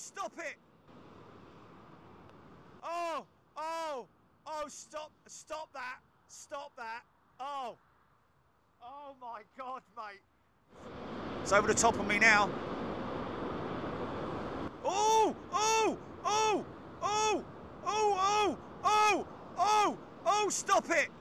stop it! Oh, oh, oh, stop that. Stop that. Oh. Oh my God, mate. It's over the top of me now. Oh, oh, oh, oh, oh, oh, oh, oh, oh, stop it.